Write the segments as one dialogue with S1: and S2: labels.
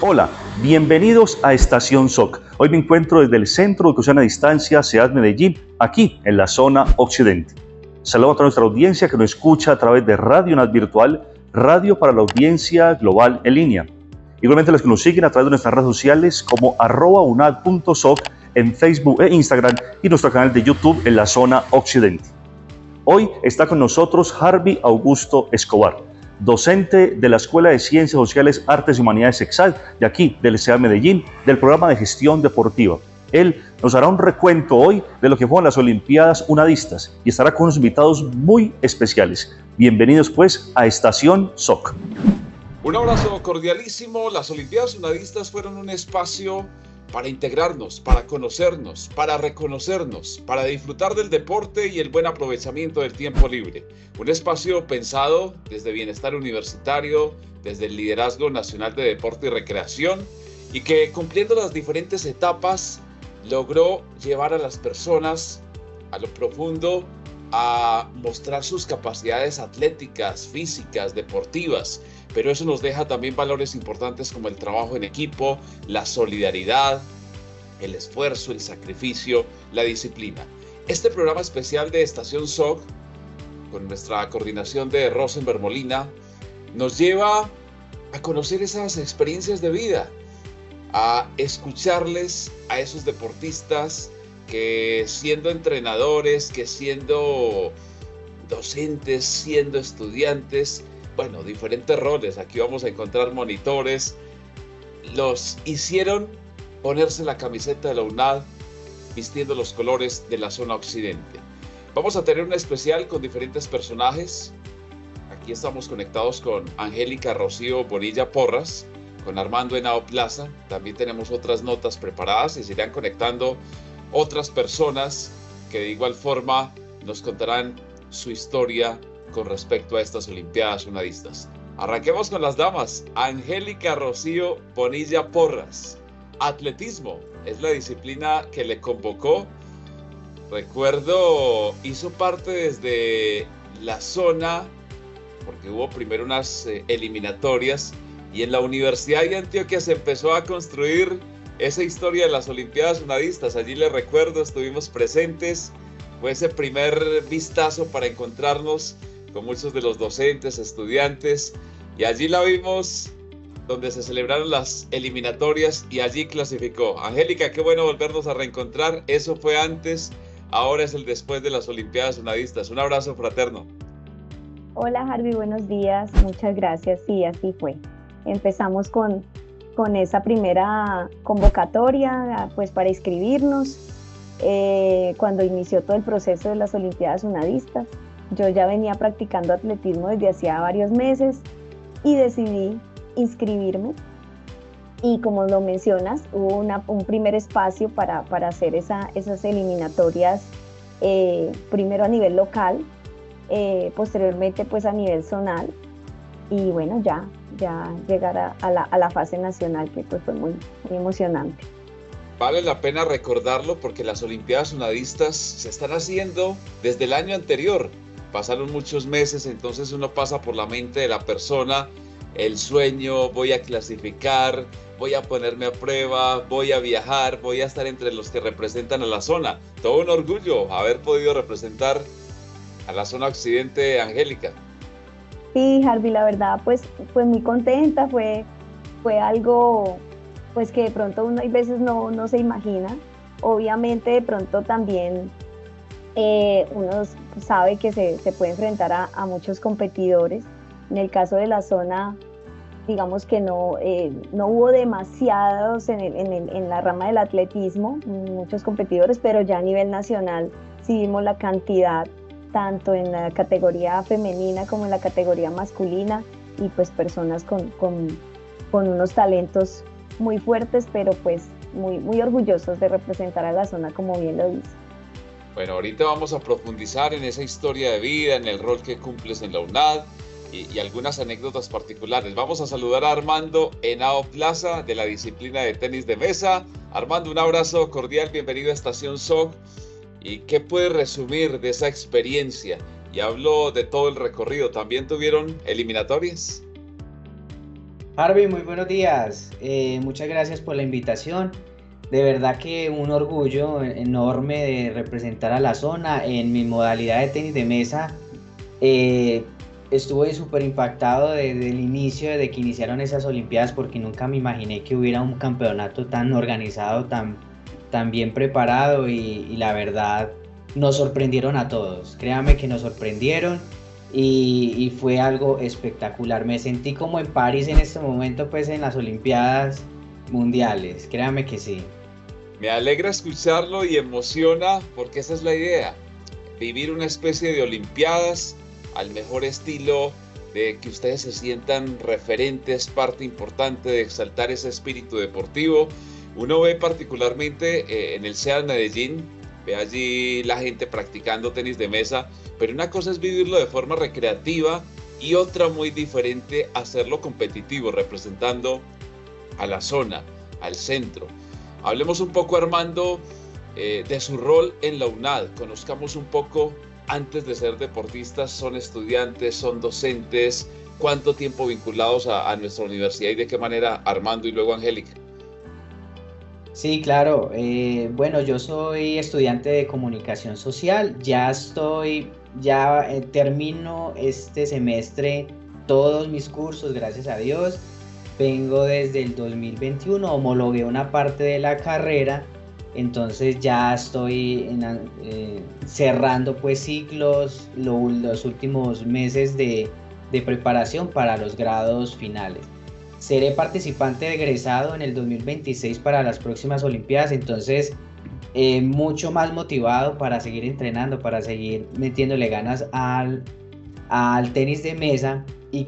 S1: Hola, bienvenidos a Estación SOC. Hoy me encuentro desde el Centro de Educación a Distancia CEAD Medellín, aquí en la zona occidente. Saludos a toda nuestra audiencia que nos escucha a través de Radio UNAD Virtual, radio para la audiencia global en línea. Igualmente los que nos siguen a través de nuestras redes sociales como @unad.soc en Facebook e Instagram y nuestro canal de YouTube en la zona occidente. Hoy está con nosotros Harvey Augusto Escobar, docente de la Escuela de Ciencias Sociales, Artes y Humanidades EXAD, de aquí, del CEAD Medellín, del programa de gestión deportiva. Él nos hará un recuento hoy de lo que fueron las Olimpiadas Unadistas y estará con unos invitados muy especiales. Bienvenidos pues a Estación SOC.
S2: Un abrazo cordialísimo. Las Olimpiadas Unadistas fueron un espacio para integrarnos, para conocernos, para reconocernos, para disfrutar del deporte y el buen aprovechamiento del tiempo libre. Un espacio pensado desde bienestar universitario, desde el liderazgo nacional de deporte y recreación, y que cumpliendo las diferentes etapas logró llevar a las personas a lo profundo a mostrar sus capacidades atléticas, físicas, deportivas. Pero eso nos deja también valores importantes como el trabajo en equipo, la solidaridad, el esfuerzo, el sacrificio, la disciplina. Este programa especial de Estación SOC, con nuestra coordinación de Rosenberg Molina, nos lleva a conocer esas experiencias de vida, a escucharles a esos deportistas que siendo entrenadores, que siendo docentes, siendo estudiantes, bueno, diferentes roles, aquí vamos a encontrar monitores, los hicieron ponerse la camiseta de la UNAD vistiendo los colores de la zona occidente. Vamos a tener un especial con diferentes personajes. Aquí estamos conectados con Angélica Rocío Bonilla Porras, con Armando Henao Plaza. También tenemos otras notas preparadas y se irán conectando otras personas que de igual forma nos contarán su historia con respecto a estas Olimpiadas Unadistas. Arranquemos con las damas. Angélica Rocío Bonilla Porras. Atletismo es la disciplina que le convocó. Recuerdo, hizo parte desde la zona, porque hubo primero unas eliminatorias, y en la Universidad de Antioquia se empezó a construir esa historia de las Olimpiadas Unadistas. Allí le recuerdo, estuvimos presentes. Fue ese primer vistazo para encontrarnos con muchos de los docentes, estudiantes, y allí la vimos donde se celebraron las eliminatorias y allí clasificó. Angélica, qué bueno volvernos a reencontrar. Eso fue antes, ahora es el después de las Olimpiadas Unadistas. Un abrazo fraterno.
S3: Hola Harvey, buenos días, muchas gracias. Sí, así fue. Empezamos con esa primera convocatoria pues para inscribirnos cuando inició todo el proceso de las Olimpiadas Unadistas. Yo ya venía practicando atletismo desde hacía varios meses y decidí inscribirme, y como lo mencionas, hubo un primer espacio para hacer esas eliminatorias, primero a nivel local, posteriormente pues a nivel zonal, y bueno, ya llegar a la fase nacional, que pues fue muy emocionante.
S2: Vale la pena recordarlo porque las Olimpiadas Unadistas se están haciendo desde el año anterior. Pasaron muchos meses, entonces uno pasa por la mente de la persona el sueño: voy a clasificar, voy a ponerme a prueba, voy a viajar, voy a estar entre los que representan a la zona. Todo un orgullo haber podido representar a la zona occidente, Angélica.
S3: Sí, Harvey, la verdad pues fue muy contenta, fue algo pues que de pronto uno a veces no se imagina. Obviamente de pronto también uno sabe que se puede enfrentar a muchos competidores. En el caso de la zona, digamos que no hubo demasiados en la rama del atletismo, muchos competidores, pero ya a nivel nacional sí vimos la cantidad, tanto en la categoría femenina como en la categoría masculina, y pues personas con unos talentos muy fuertes, pero pues muy orgullosos de representar a la zona, como bien lo dice.
S2: Bueno, ahorita vamos a profundizar en esa historia de vida, en el rol que cumples en la UNAD y algunas anécdotas particulares. Vamos a saludar a Armando Henao Plaza, de la disciplina de tenis de mesa. Armando, un abrazo cordial, bienvenido a Estación SOC. ¿Y qué puedes resumir de esa experiencia? Y hablo de todo el recorrido. ¿También tuvieron eliminatorias?
S4: Harvey, muy buenos días. Muchas gracias por la invitación. De verdad que un orgullo enorme de representar a la zona en mi modalidad de tenis de mesa. Eh, Estuve súper impactado desde el inicio, desde que iniciaron esas Olimpiadas, porque nunca me imaginé que hubiera un campeonato tan organizado, tan bien preparado y la verdad nos sorprendieron a todos. Créanme que nos sorprendieron y fue algo espectacular. Me sentí como en París en este momento, pues en las Olimpiadas mundiales. Créanme que sí.
S2: Me alegra escucharlo y emociona porque esa es la idea, vivir una especie de Olimpiadas al mejor estilo, de que ustedes se sientan referentes, parte importante de exaltar ese espíritu deportivo. Uno ve particularmente en el SEAD Medellín, ve allí la gente practicando tenis de mesa, pero una cosa es vivirlo de forma recreativa y otra muy diferente, hacerlo competitivo, representando a la zona, al centro. Hablemos un poco, Armando, de su rol en la UNAD. Conozcamos un poco, antes de ser deportistas, son estudiantes, son docentes, cuánto tiempo vinculados a nuestra universidad y de qué manera, Armando y luego Angélica.
S4: Sí, claro. Bueno, yo soy estudiante de comunicación social. Termino este semestre todos mis cursos, gracias a Dios. Vengo desde el 2021, homologué una parte de la carrera, entonces ya estoy cerrando pues ciclos, los últimos meses de preparación para los grados finales. Seré participante egresado en el 2026 para las próximas Olimpiadas, entonces mucho más motivado para seguir entrenando, para seguir metiéndole ganas al tenis de mesa y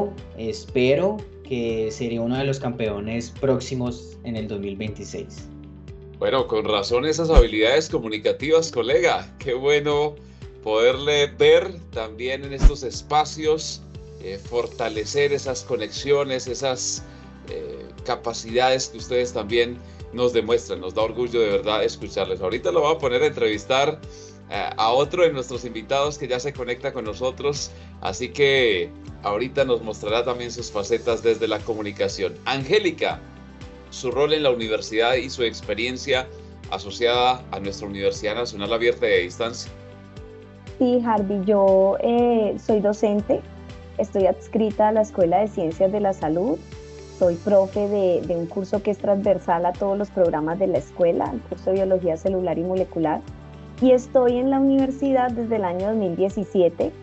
S4: espero que sería uno de los campeones próximos en el 2026.
S2: Bueno, con razón esas habilidades comunicativas, colega. Qué bueno poderle ver también en estos espacios, fortalecer esas conexiones, esas capacidades que ustedes también nos demuestran. Nos da orgullo de verdad escucharles. Ahorita lo voy a poner a entrevistar a otro de nuestros invitados que ya se conecta con nosotros, así que ahorita nos mostrará también sus facetas desde la comunicación. Angélica, su rol en la universidad y su experiencia asociada a nuestra Universidad Nacional Abierta y a Distancia.
S3: Sí, Harvey, yo soy docente, estoy adscrita a la Escuela de Ciencias de la Salud, soy profe de un curso que es transversal a todos los programas de la escuela, el curso de Biología Celular y Molecular, y estoy en la universidad desde el año 2017,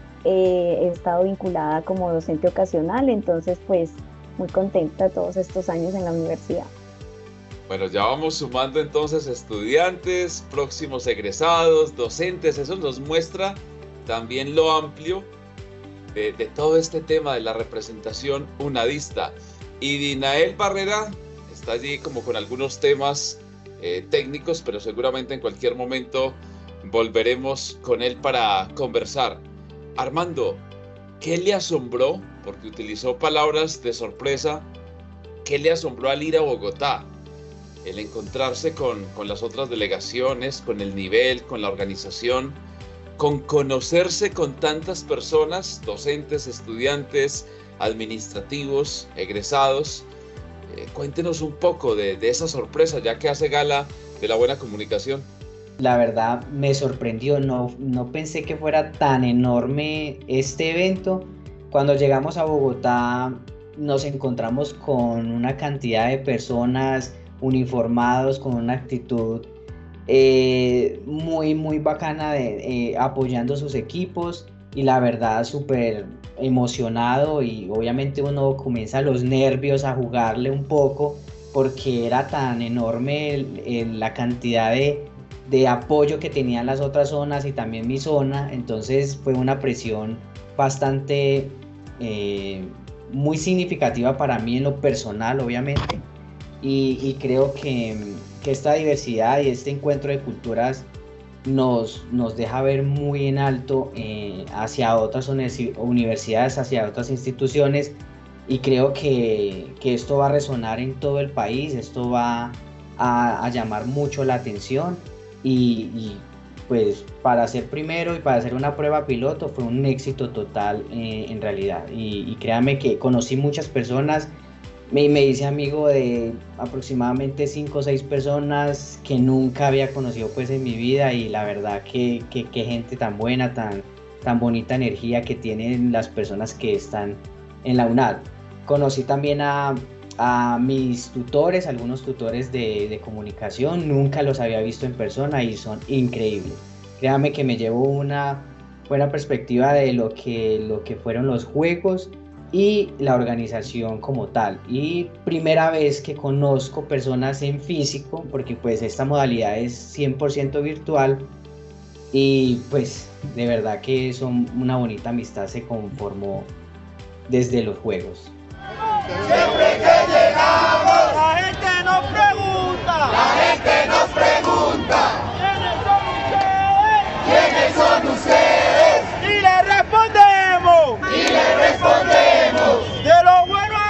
S3: he estado vinculada como docente ocasional, entonces pues muy contenta todos estos años en la universidad.
S2: Bueno, ya vamos sumando entonces estudiantes, próximos egresados, docentes. Eso nos muestra también lo amplio de todo este tema de la representación unadista. Y Dinael Barrera está allí como con algunos temas técnicos, pero seguramente en cualquier momento volveremos con él para conversar. Armando, ¿qué le asombró? Porque utilizó palabras de sorpresa. ¿Qué le asombró al ir a Bogotá? El encontrarse con las otras delegaciones, con el nivel, con la organización, con conocerse con tantas personas, docentes, estudiantes, administrativos, egresados. Cuéntenos un poco de esa sorpresa, ya que hace gala de la buena comunicación.
S4: La verdad me sorprendió, no pensé que fuera tan enorme este evento. Cuando llegamos a Bogotá nos encontramos con una cantidad de personas uniformados, con una actitud muy bacana apoyando sus equipos y la verdad súper emocionado y obviamente uno comienza los nervios a jugarle un poco porque era tan enorme la cantidad de apoyo que tenían las otras zonas y también mi zona, entonces fue una presión bastante muy significativa para mí en lo personal obviamente y creo que esta diversidad y este encuentro de culturas nos deja ver muy en alto hacia otras universidades, hacia otras instituciones y creo que esto va a resonar en todo el país, esto va a llamar mucho la atención y pues para ser primero y para hacer una prueba piloto fue un éxito total en realidad y créanme que conocí muchas personas me hice amigo de aproximadamente 5 o 6 personas que nunca había conocido pues en mi vida, y la verdad que gente tan buena, tan bonita energía que tienen las personas que están en la UNAD. Conocí también a mis tutores, algunos tutores de comunicación, nunca los había visto en persona y son increíbles. Créame que me llevo una buena perspectiva de lo que fueron los juegos y la organización como tal. Y primera vez que conozco personas en físico, porque pues esta modalidad es 100% virtual, y pues de verdad que una bonita amistad se conformó desde los juegos.
S5: Siempre que llegamos, la gente nos pregunta, ¿quiénes son ustedes? Y le respondemos, de lo bueno a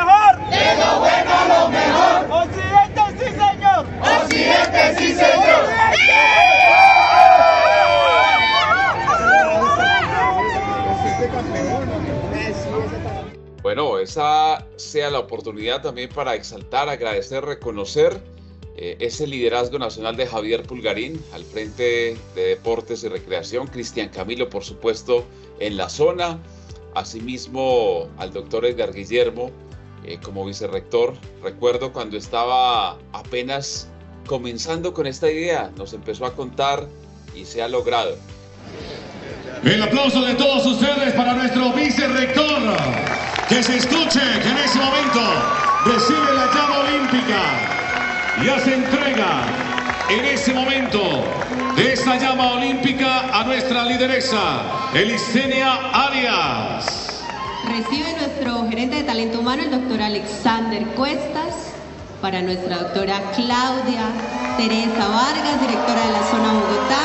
S5: lo mejor, Occidente sí señor.
S2: Bueno, esa sea la oportunidad también para exaltar, agradecer, reconocer ese liderazgo nacional de Javier Pulgarín al frente de Deportes y Recreación, Cristian Camilo, por supuesto, en la zona, asimismo al doctor Edgar Guillermo como vicerrector. Recuerdo cuando estaba apenas comenzando con esta idea, nos empezó a contar y se ha logrado.
S6: El aplauso de todos ustedes para nuestro vicerrector. Que se escuche que en ese momento recibe la llama olímpica y hace entrega en ese momento de esta llama olímpica a nuestra lideresa, Elisenia Arias.
S7: Recibe nuestro gerente de talento humano, el doctor Alexander Cuestas, para nuestra doctora Claudia Teresa Vargas, directora de la zona Bogotá.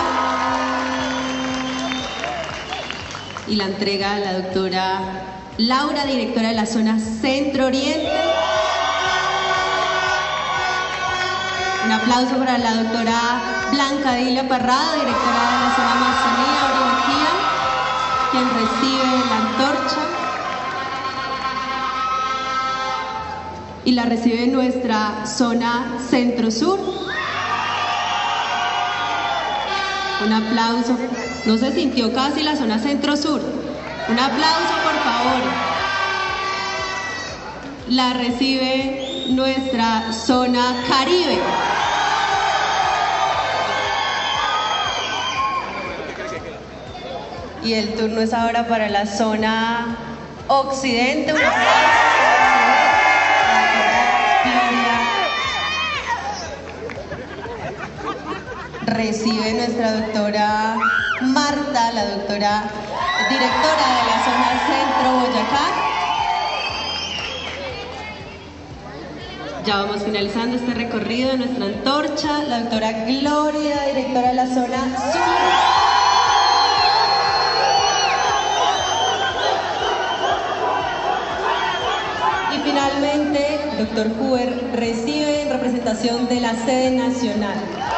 S7: Y la entrega a la doctora Laura, directora de la zona Centro Oriente. Un aplauso para la doctora Blanca Dilia Parrado, directora de la zona Amazonía, Orinoquía, quien recibe la antorcha. Y la recibe nuestra zona Centro-Sur. Un aplauso. No se sintió casi la zona Centro-Sur. Un aplauso, por favor. La recibe nuestra zona Caribe. Y el turno es ahora para la zona Occidente. Un aplauso. Recibe nuestra doctora Marta, la doctora directora de la zona Centro Boyacá. Ya vamos finalizando este recorrido de nuestra antorcha. La doctora Gloria, directora de la zona Sur. Y finalmente, el doctor Huber recibe en representación de la sede nacional.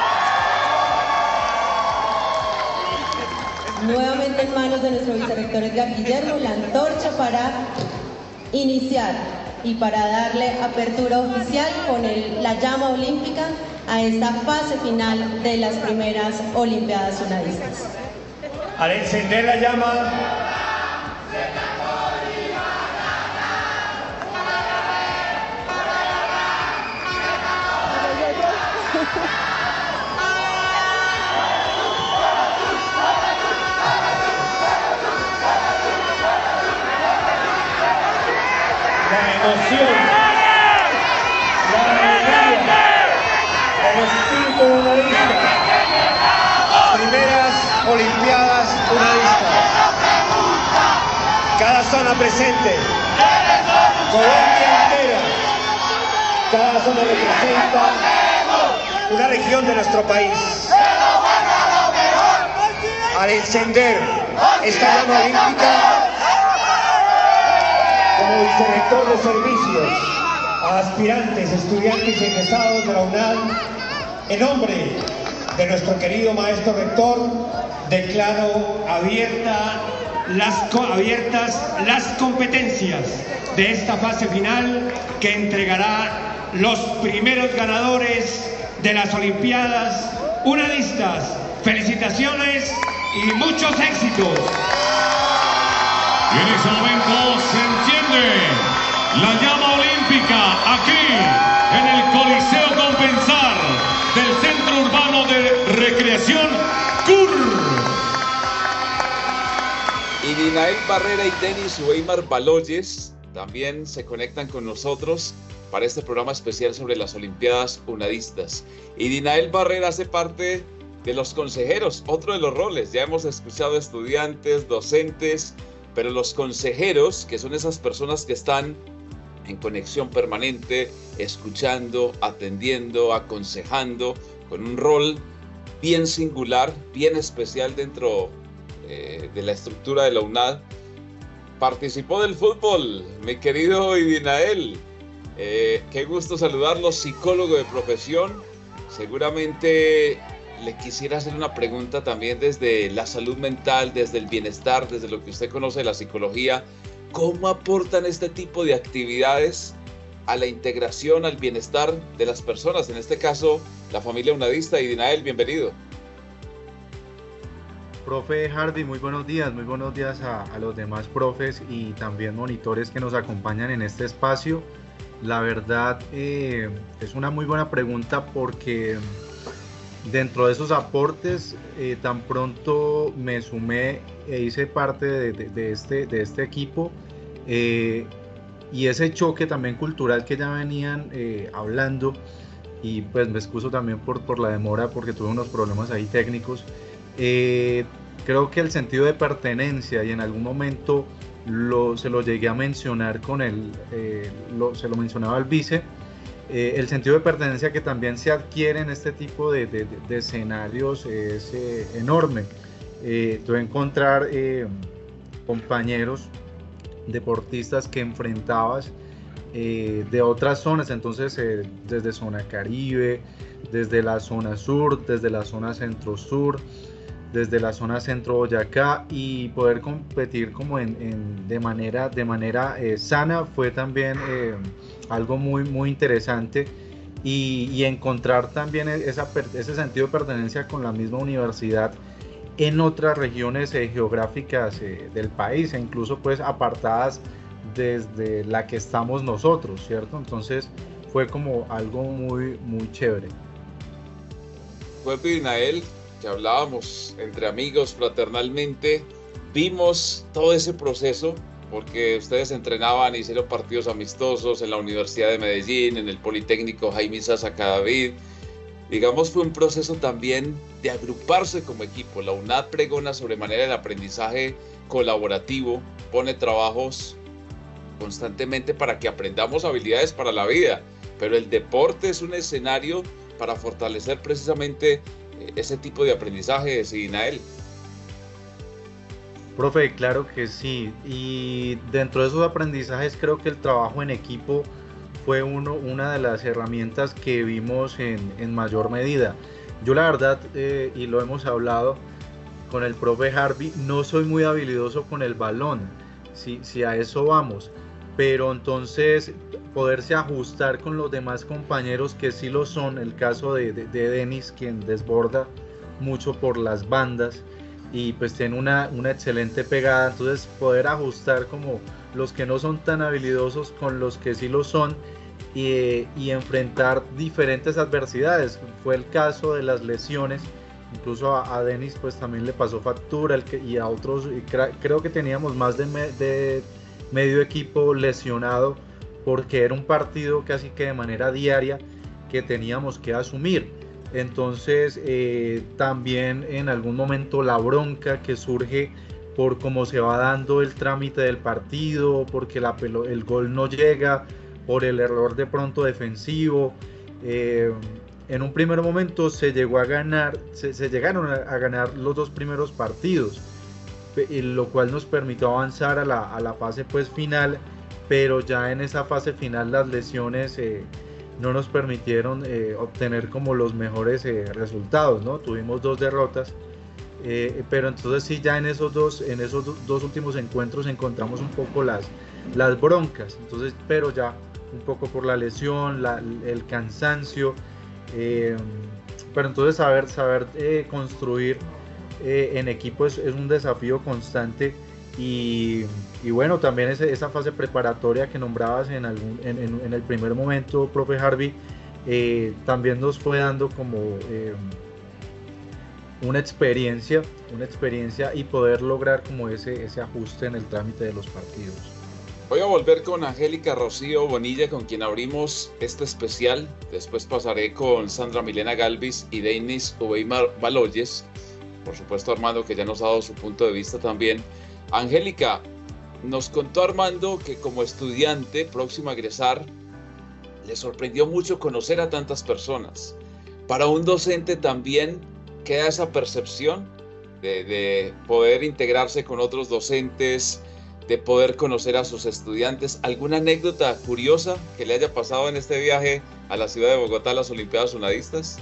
S7: Nuevamente en manos de nuestro vicerrector Edgar Guillermo, la antorcha para iniciar y para darle apertura oficial con la llama olímpica a esta fase final de las primeras Olimpiadas Unadistas.
S5: Al encender la llama, emoción, la alegría, el espíritu unadista. Primeras Olimpiadas Unadistas. Cada zona presente, Colombia entera. Cada zona representa una región de nuestro país. Al encender esta llama olímpica, como vicerrector de servicios a aspirantes, estudiantes y egresados de la UNAD, en nombre de nuestro querido maestro rector, declaro abierta abiertas las competencias de esta fase final que entregará los primeros ganadores de las Olimpiadas Unadistas. Felicitaciones y muchos éxitos.
S6: Y en ese momento se enciende la llama olímpica aquí en el Coliseo Compensar del Centro Urbano de Recreación CUR.
S2: Y Dinael Barrera y Denis Weimar Baloyes también se conectan con nosotros para este programa especial sobre las Olimpiadas Unadistas. Y Dinael Barrera hace parte de los consejeros, otro de los roles. Ya hemos escuchado estudiantes, docentes, pero los consejeros, que son esas personas que están en conexión permanente, escuchando, atendiendo, aconsejando, con un rol bien singular, bien especial dentro de la estructura de la UNAD. Participó del fútbol, mi querido Dinael. Qué gusto saludarlo, psicólogo de profesión. Seguramente le quisiera hacer una pregunta también desde la salud mental, desde el bienestar, desde lo que usted conoce de la psicología. ¿Cómo aportan este tipo de actividades a la integración, al bienestar de las personas? En este caso, la familia unadista. Y Dinael, bienvenido.
S8: Profe Hardy, muy buenos días a los demás profes y también monitores que nos acompañan en este espacio. La verdad es una muy buena pregunta porque dentro de esos aportes tan pronto me sumé e hice parte de este equipo y ese choque también cultural que ya venían hablando, y pues me excuso también por la demora porque tuve unos problemas ahí técnicos. Creo que el sentido de pertenencia, y en algún momento se lo llegué a mencionar se lo mencionaba al vice, el sentido de pertenencia que también se adquiere en este tipo de escenarios es enorme. Tuve que encontrar compañeros deportistas que enfrentabas de otras zonas, entonces desde zona Caribe, desde la zona sur, desde la zona centro-sur, desde la zona centro Boyacá, y poder competir como de manera sana fue también algo muy interesante, y encontrar también ese sentido de pertenencia con la misma universidad en otras regiones geográficas del país, e incluso pues apartadas desde la que estamos nosotros, ¿cierto? Entonces fue como algo muy chévere.
S2: Fue Dinael, que hablábamos entre amigos fraternalmente, vimos todo ese proceso, porque ustedes entrenaban, hicieron partidos amistosos en la Universidad de Medellín, en el Politécnico Jaime Isaza Cadavid. Digamos, fue un proceso también de agruparse como equipo. La UNAD pregona sobremanera el aprendizaje colaborativo, pone trabajos constantemente para que aprendamos habilidades para la vida, pero el deporte es un escenario para fortalecer precisamente ese tipo de aprendizaje, Dinael.
S8: Profe, claro que sí, y dentro de esos aprendizajes creo que el trabajo en equipo fue una de las herramientas que vimos en mayor medida. Yo la verdad, y lo hemos hablado con el profe Harvey, no soy muy habilidoso con el balón, si a eso vamos, pero entonces poderse ajustar con los demás compañeros que sí lo son, el caso de Denis, quien desborda mucho por las bandas y pues tiene una excelente pegada, entonces poder ajustar como los que no son tan habilidosos con los que sí lo son, y enfrentar diferentes adversidades. Fue el caso de las lesiones, incluso a Denis pues también le pasó factura, y a otros, y creo que teníamos más de medio equipo lesionado, porque era un partido casi que de manera diaria que teníamos que asumir. Entonces también en algún momento la bronca que surge por cómo se va dando el trámite del partido, porque el gol no llega, por el error de pronto defensivo. En un primer momento se llegaron a ganar los dos primeros partidos, lo cual nos permitió avanzar a la fase pues final, pero ya en esa fase final las lesiones no nos permitieron obtener como los mejores resultados, ¿no? Tuvimos 2 derrotas, pero entonces sí, ya en esos dos últimos encuentros encontramos un poco las broncas, entonces, pero ya un poco por la lesión, el cansancio, pero entonces saber construir en equipo es un desafío constante. Y bueno, también esa fase preparatoria que nombrabas en el primer momento, profe Harvey, también nos fue dando como una experiencia y poder lograr como ese ajuste en el trámite de los partidos.
S2: Voy a volver con Angélica Rocío Bonilla, con quien abrimos este especial. Después pasaré con Sandra Milena Galvis y Denis Ubeimar Baloyes. Por supuesto, Armando, que ya nos ha dado su punto de vista también. Angélica, nos contó Armando que como estudiante próximo a egresar, le sorprendió mucho conocer a tantas personas. Para un docente también queda esa percepción de poder integrarse con otros docentes, de poder conocer a sus estudiantes. ¿Alguna anécdota curiosa que le haya pasado en este viaje a la ciudad de Bogotá a las Olimpiadas Unadistas?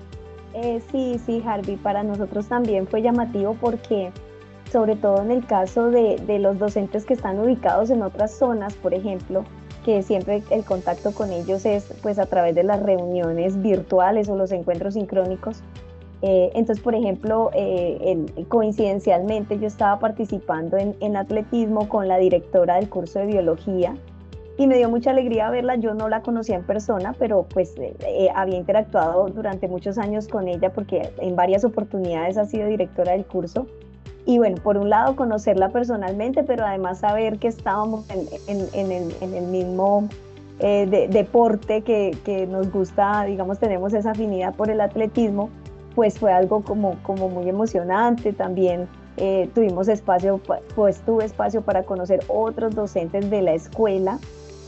S3: Sí, Harvey, para nosotros también fue llamativo porque, sobre todo en el caso de los docentes que están ubicados en otras zonas, por ejemplo, que siempre el contacto con ellos es pues a través de las reuniones virtuales o los encuentros sincrónicos. Entonces, por ejemplo, coincidencialmente yo estaba participando en atletismo con la directora del curso de biología y me dio mucha alegría verla. Yo no la conocía en persona, pero pues había interactuado durante muchos años con ella porque en varias oportunidades ha sido directora del curso. Y bueno, por un lado conocerla personalmente, pero además saber que estábamos en el mismo deporte que nos gusta, digamos, tenemos esa afinidad por el atletismo, pues fue algo como muy emocionante. También tuvimos espacio, pues tuve espacio para conocer otros docentes de la escuela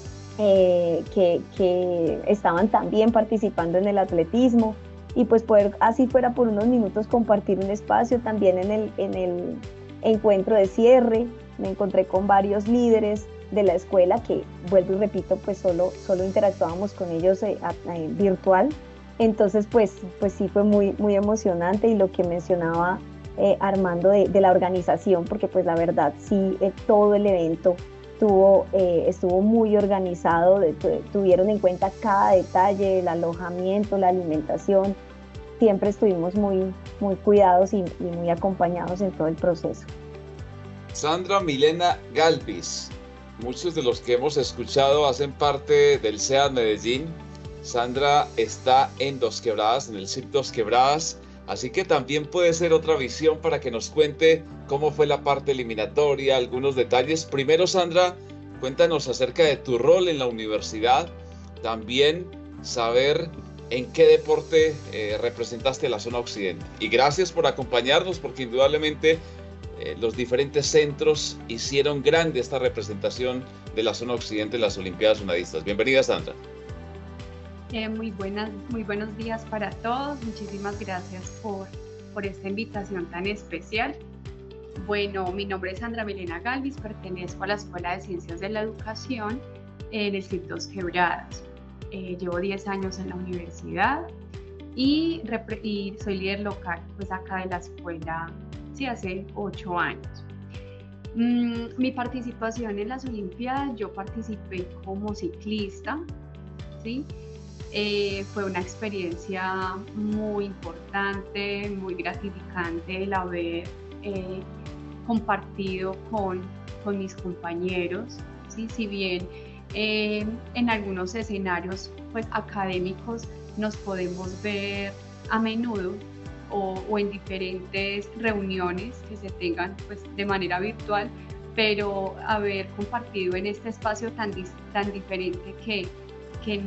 S3: que estaban también participando en el atletismo. Y pues poder, así fuera por unos minutos, compartir un espacio. También en el encuentro de cierre me encontré con varios líderes de la escuela que, vuelvo y repito, pues solo interactuábamos con ellos virtual. Entonces pues sí fue muy, muy emocionante. Y lo que mencionaba Armando de la organización, porque pues la verdad sí, todo el evento estuvo muy organizado, tuvieron en cuenta cada detalle, el alojamiento, la alimentación. Siempre estuvimos muy, muy cuidados y muy acompañados en todo el proceso.
S2: Sandra Milena Galvis, muchos de los que hemos escuchado hacen parte del SEAD Medellín. Sandra está en Dos Quebradas, en el CIP Dos Quebradas, así que también puede ser otra visión para que nos cuente cómo fue la parte eliminatoria, algunos detalles. Primero, Sandra, cuéntanos acerca de tu rol en la universidad, también saber en qué deporte representaste la zona occidente. Y gracias por acompañarnos, porque indudablemente los diferentes centros hicieron grande esta representación de la zona occidente en las Olimpiadas Unadistas. Bienvenida, Sandra.
S9: Muy buenos días para todos. Muchísimas gracias por esta invitación tan especial. Bueno, mi nombre es Sandra Milena Galvis, pertenezco a la Escuela de Ciencias de la Educación en el CIP Dos Quebradas. Llevo 10 años en la universidad y soy líder local pues acá de la escuela, sí, hace 8 años. Mi participación en las Olimpiadas, yo participé como ciclista, ¿sí? Fue una experiencia muy importante, muy gratificante el haber compartido con mis compañeros, ¿sí? Si bien en algunos escenarios pues académicos nos podemos ver a menudo o en diferentes reuniones que se tengan pues de manera virtual, pero haber compartido en este espacio tan diferente que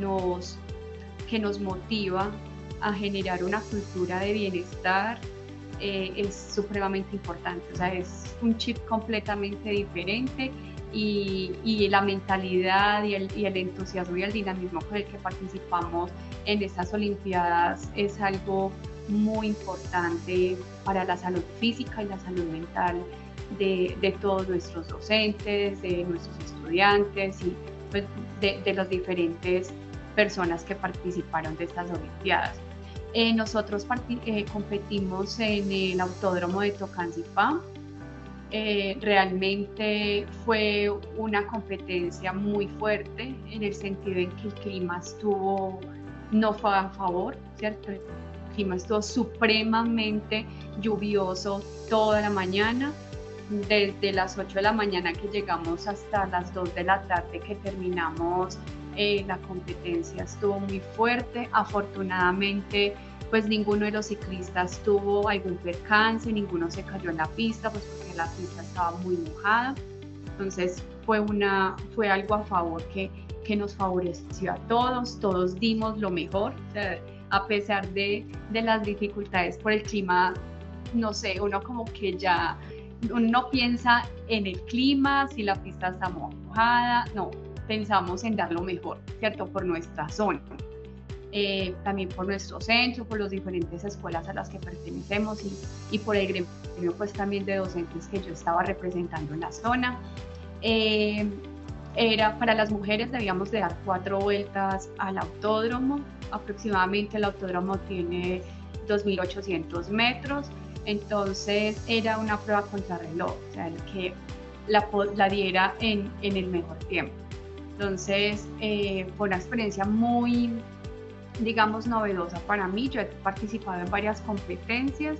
S9: nos motiva a generar una cultura de bienestar es supremamente importante. O sea, es un chip completamente diferente y la mentalidad y el entusiasmo y el dinamismo con el que participamos en estas Olimpiadas es algo muy importante para la salud física y la salud mental de todos nuestros docentes, de nuestros estudiantes y pues, de las diferentes personas que participaron de estas Olimpiadas. Nosotros competimos en el Autódromo de Tocancipá. Realmente fue una competencia muy fuerte en el sentido en que el clima no fue a favor, ¿cierto? El clima estuvo supremamente lluvioso toda la mañana, desde las 8 de la mañana que llegamos hasta las 2 de la tarde que terminamos. La competencia estuvo muy fuerte. Afortunadamente, pues ninguno de los ciclistas tuvo algún percance, ninguno se cayó en la pista, pues porque la pista estaba muy mojada. Entonces fue algo a favor que nos favoreció a todos dimos lo mejor, o sea, a pesar de las dificultades por el clima. No sé, uno como que ya uno piensa en el clima, si la pista está mojada, no, pensamos en dar lo mejor, ¿cierto? Por nuestra zona. También por nuestro centro, por las diferentes escuelas a las que pertenecemos y por el gremio pues también de docentes que yo estaba representando en la zona. Para las mujeres debíamos de dar 4 vueltas al autódromo. Aproximadamente el autódromo tiene 2.800 metros, entonces era una prueba contrarreloj, o sea, el que la diera en el mejor tiempo. Entonces fue una experiencia muy, digamos, novedosa para mí. Yo he participado en varias competencias,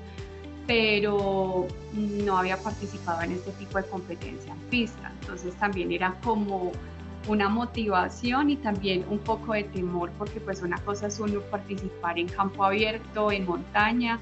S9: pero no había participado en este tipo de competencia en pista. Entonces también era como una motivación y también un poco de temor, porque pues una cosa es uno participar en campo abierto, en montaña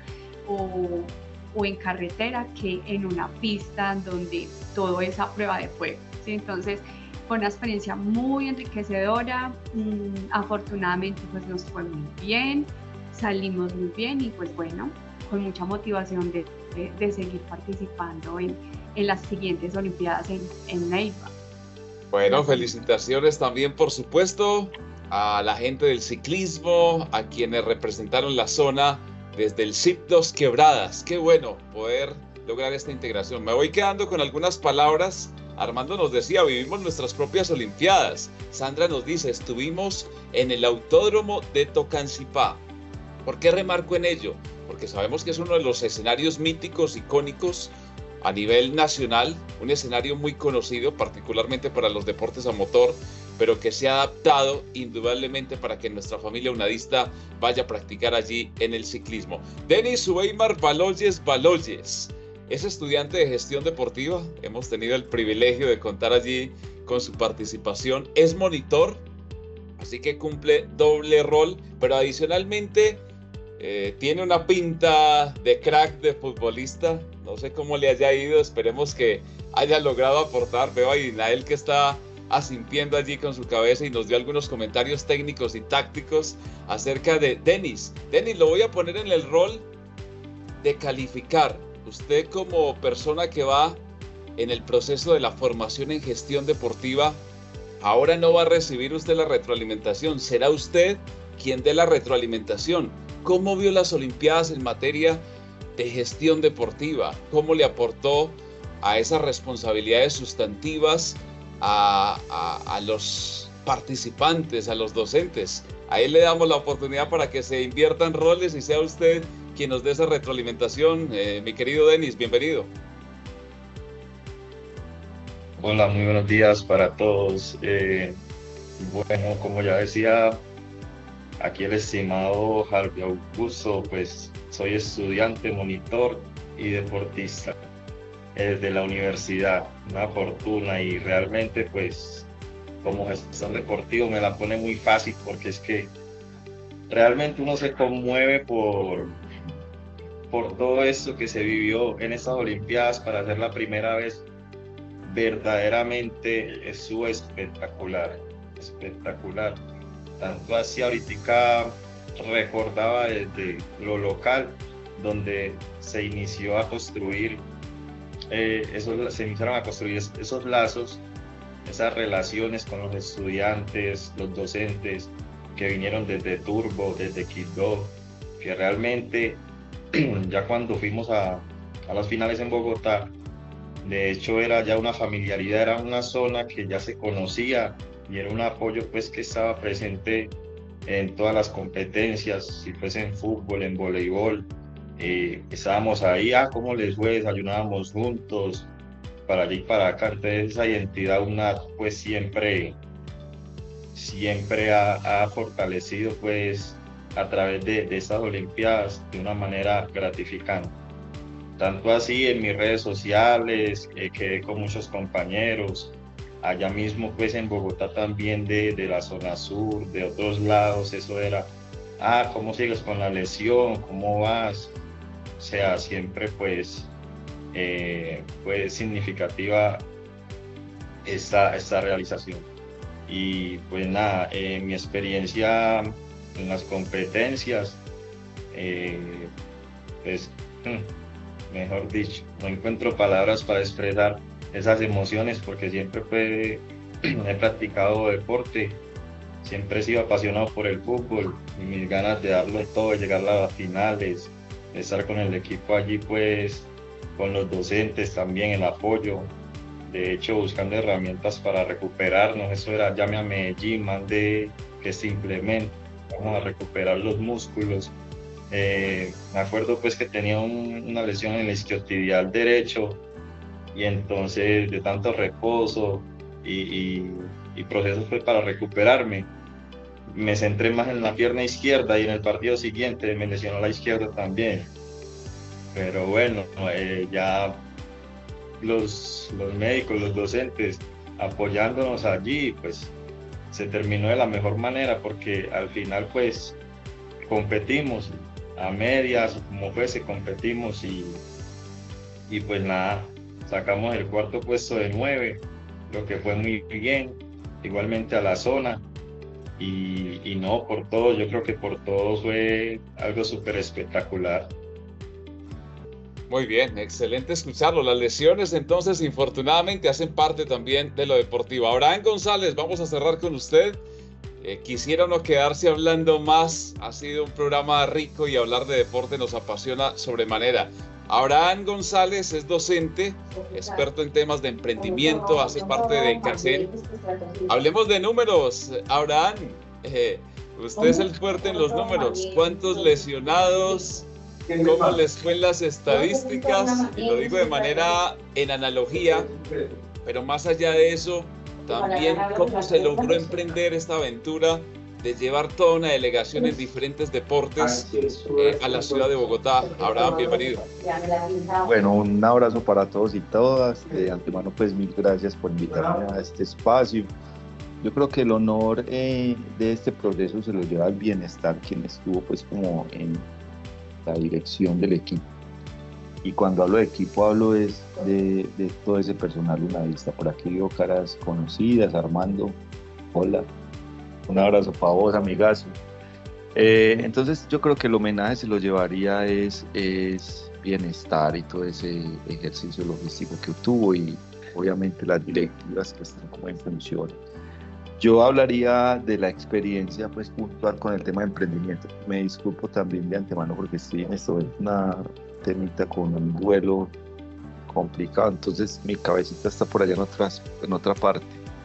S9: o en carretera, que en una pista donde todo es a prueba de fuego, ¿sí? Entonces fue una experiencia muy enriquecedora. Afortunadamente pues nos fue muy bien, salimos muy bien y pues bueno, con mucha motivación de seguir participando en las siguientes Olimpiadas en Neiva.
S2: Bueno, felicitaciones también, por supuesto, a la gente del ciclismo, a quienes representaron la zona desde el CIP 2 Quebradas. Qué bueno poder lograr esta integración. Me voy quedando con algunas palabras. Armando nos decía, vivimos nuestras propias Olimpiadas. Sandra nos dice, estuvimos en el Autódromo de Tocancipá. ¿Por qué remarco en ello? Porque sabemos que es uno de los escenarios míticos, icónicos a nivel nacional, un escenario muy conocido, particularmente para los deportes a motor, pero que se ha adaptado indudablemente para que nuestra familia unadista vaya a practicar allí en el ciclismo. Denis Subeimar Baloyes es estudiante de gestión deportiva, hemos tenido el privilegio de contar allí con su participación, es monitor, así que cumple doble rol, pero adicionalmente tiene una pinta de crack de futbolista. No sé cómo le haya ido, esperemos que haya logrado aportar. Veo a Dinael que está asintiendo allí con su cabeza y nos dio algunos comentarios técnicos y tácticos acerca de Denis. Denis, lo voy a poner en el rol de calificar. Usted como persona que va en el proceso de la formación en gestión deportiva, ahora no va a recibir usted la retroalimentación, será usted quien dé la retroalimentación. ¿Cómo vio las Olimpiadas en materia de gestión deportiva? ¿Cómo le aportó a esas responsabilidades sustantivas a los participantes, a los docentes? Ahí le damos la oportunidad para que se inviertan roles y sea usted quien nos dé esa retroalimentación. Mi querido Denis, bienvenido.
S10: Hola, muy buenos días para todos. Bueno, como ya decía aquí el estimado Harvey Augusto, pues soy estudiante, monitor y deportista de la universidad. Una fortuna y realmente pues como gestor deportivo me la pone muy fácil porque es que realmente uno se conmueve por todo esto que se vivió en estas Olimpiadas. Para ser la primera vez verdaderamente estuvo espectacular. Tanto así ahorita recordaba desde lo local, donde se inició a construir, se iniciaron a construir esos lazos, esas relaciones con los estudiantes, los docentes que vinieron desde Turbo, desde Quibdó, que realmente ya cuando fuimos a las finales en Bogotá, de hecho era ya una familiaridad, era una zona que ya se conocía y era un apoyo pues que estaba presente en todas las competencias, si fuese en fútbol, en voleibol, estábamos ahí, ¿cómo les fue? Desayunábamos juntos, para allí y para acá. Entonces esa identidad UNAD pues siempre ha fortalecido pues a través de estas Olimpiadas de una manera gratificante. Tanto así en mis redes sociales, quedé con muchos compañeros, allá mismo pues en Bogotá también de la zona sur, de otros lados, eso era, ¿cómo sigues con la lesión? ¿Cómo vas? O sea, siempre pues fue significativa esta realización. Y pues nada, mi experiencia en las competencias, pues mejor dicho, no encuentro palabras para expresar esas emociones porque siempre he practicado deporte, siempre he sido apasionado por el fútbol y mis ganas de darlo todo, de llegar a las finales, de estar con el equipo allí pues con los docentes también, el apoyo, de hecho buscando herramientas para recuperarnos, eso era llame a Medellín, mande que se implemente, vamos a recuperar los músculos. Me acuerdo pues que tenía una lesión en el isquiotibial derecho y entonces de tanto reposo y procesos pues para recuperarme, me centré más en la pierna izquierda y en el partido siguiente me lesionó la izquierda también. Pero bueno, ya los médicos, los docentes apoyándonos allí, pues se terminó de la mejor manera porque al final pues competimos a medias, como fuese, competimos y pues nada, sacamos el cuarto puesto de 9, lo que fue muy bien, igualmente a la zona y no, por todo, yo creo que por todo fue algo súper espectacular.
S2: Muy bien, excelente escucharlo. Las lesiones entonces infortunadamente hacen parte también de lo deportivo. Abraham González, vamos a cerrar con usted. Quisiera no quedarse hablando más, ha sido un programa rico y hablar de deporte nos apasiona sobremanera. Abraham González es docente, experto en temas de emprendimiento, hace parte de CACEN. Hablemos de números, Abraham, usted es el fuerte en los números. ¿Cuántos lesionados? ¿Cómo les fue en las estadísticas? Y lo digo de manera en analogía, pero más allá de eso, también cómo se logró emprender esta aventura de llevar toda una delegación en diferentes deportes a la ciudad de Bogotá. Abraham, bienvenido.
S11: Bueno, un abrazo para todos y todas. De antemano, pues mil gracias por invitarme a este espacio. Yo creo que el honor de este proceso se lo lleva el Bienestar, quien estuvo pues como en la dirección del equipo. Y cuando hablo de equipo, hablo de todo ese personal unadista. Por aquí veo caras conocidas. Armando, hola. Un abrazo para vos, amigazo. Entonces yo creo que el homenaje se lo llevaría es Bienestar y todo ese ejercicio logístico que tuvo y obviamente las directivas que están como en función. Yo hablaría de la experiencia pues puntual con el tema de emprendimiento. Me disculpo también de antemano porque estoy en esto, es una temita con un duelo complicado, entonces mi cabecita está por allá en otra parte.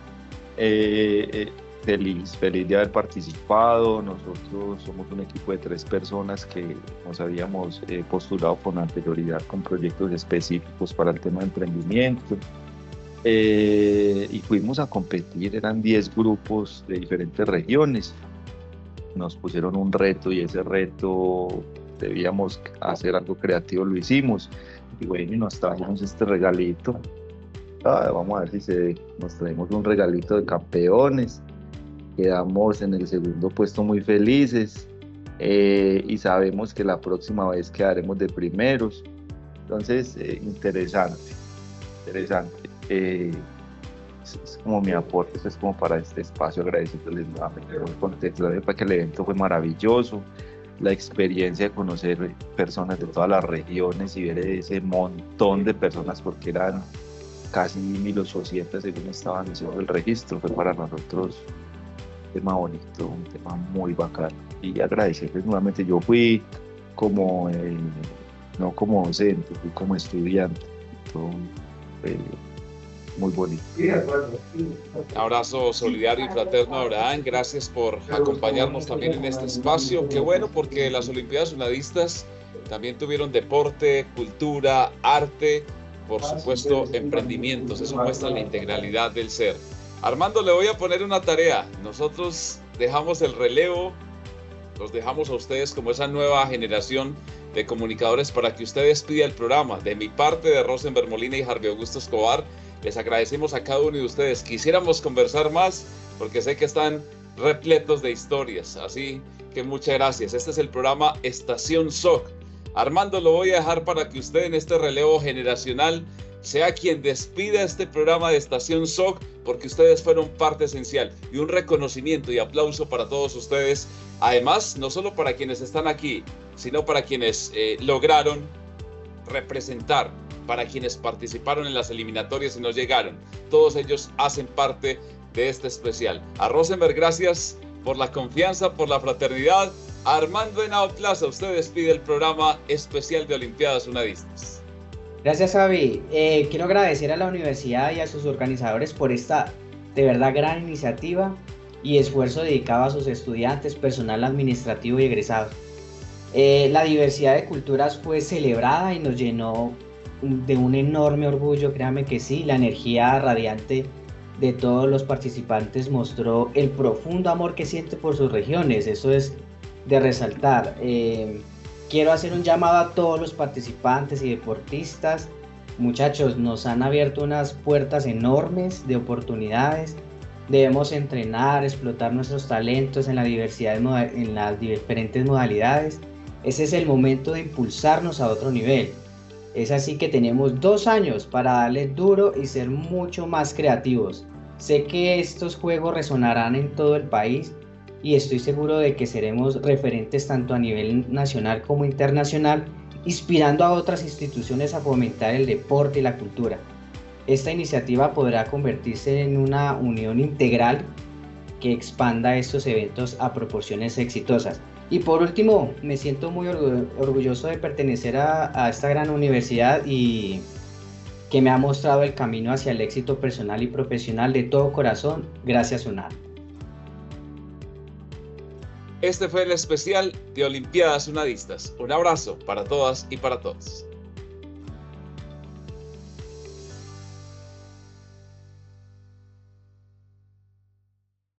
S11: Feliz de haber participado. Nosotros somos un equipo de 3 personas que nos habíamos postulado con anterioridad con proyectos específicos para el tema de emprendimiento. Y fuimos a competir, eran 10 grupos de diferentes regiones. Nos pusieron un reto y ese reto debíamos hacer algo creativo, lo hicimos. Y bueno, y nos trajimos este regalito. Vamos a ver si nos traemos un regalito de campeones. Quedamos en el segundo puesto muy felices y sabemos que la próxima vez quedaremos de primeros. Entonces, interesante. Es como mi aporte, eso es como para este espacio, agradeciéndoles nuevamente muy contento, para que el evento fue maravilloso, la experiencia de conocer personas de todas las regiones y ver ese montón de personas, porque eran casi 1.800 según estaban diciendo el registro, fue para nosotros un tema bonito, un tema muy bacano y agradecerles nuevamente. Yo fui como, no como docente, fui como estudiante, muy bonito.
S2: Un abrazo solidario y fraterno, Abraham. Gracias por acompañarnos también en este espacio. Qué bueno, porque las Olimpiadas Unadistas también tuvieron deporte, cultura, arte, por supuesto, emprendimientos. Eso muestra la integralidad del ser. Armando, le voy a poner una tarea. Nosotros dejamos el relevo, los dejamos a ustedes como esa nueva generación de comunicadores para que usted despida el programa. De mi parte, de Rosenberg Molina y Harvey Augusto Escobar, les agradecemos a cada uno de ustedes. Quisiéramos conversar más porque sé que están repletos de historias, así que muchas gracias. Este es el programa Estación SOC. Armando, lo voy a dejar para que usted en este relevo generacional sea quien despida este programa de Estación SOC, porque ustedes fueron parte esencial, y un reconocimiento y aplauso para todos ustedes. Además, no solo para quienes están aquí, sino para quienes lograron representar, para quienes participaron en las eliminatorias y no llegaron. Todos ellos hacen parte de este especial. A Rosenberg, gracias por la confianza, por la fraternidad. A Armando Henao Plaza, usted despide el programa especial de Olimpiadas Unadistas.
S4: Gracias, Javi. Quiero agradecer a la universidad y a sus organizadores por esta de verdad gran iniciativa y esfuerzo dedicado a sus estudiantes, personal administrativo y egresados. La diversidad de culturas fue celebrada y nos llenó de un enorme orgullo, créanme que sí. La energía radiante de todos los participantes mostró el profundo amor que siente por sus regiones. Eso es de resaltar. Quiero hacer un llamado a todos los participantes y deportistas. Muchachos, nos han abierto unas puertas enormes de oportunidades. Debemos entrenar, explotar nuestros talentos en la diversidad, en las diferentes modalidades. Ese es el momento de impulsarnos a otro nivel. Es así que tenemos 2 años para darle duro y ser mucho más creativos. Sé que estos juegos resonarán en todo el país y estoy seguro de que seremos referentes tanto a nivel nacional como internacional, inspirando a otras instituciones a fomentar el deporte y la cultura. Esta iniciativa podrá convertirse en una unión integral que expanda estos eventos a proporciones exitosas. Y por último, me siento muy orgulloso de pertenecer a esta gran universidad y que me ha mostrado el camino hacia el éxito personal y profesional de todo corazón. Gracias, UNAD.
S2: Este fue el especial de Olimpiadas Unadistas. Un abrazo para todas y para todos.